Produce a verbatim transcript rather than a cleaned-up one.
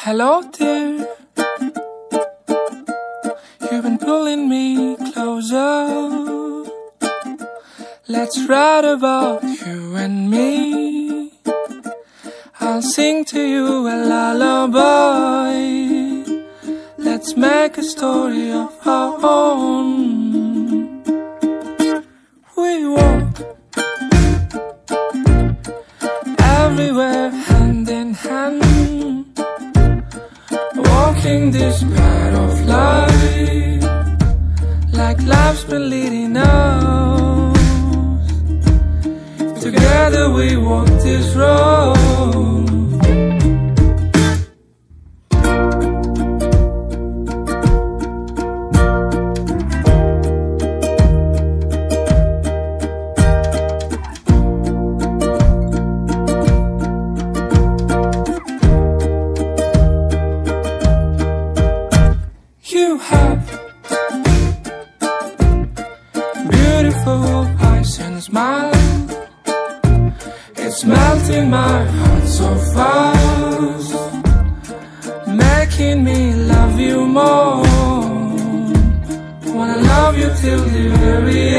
Hello dear, you've been pulling me closer. Let's write about you and me. I'll sing to you a lullaby. Let's make a story of our own. We walk everywhere hand in hand, walking this path of life, like life's been leading us. Together we walk this road. You have beautiful eyes and smile. It's melting my heart so fast, making me love you more. Wanna love you till the very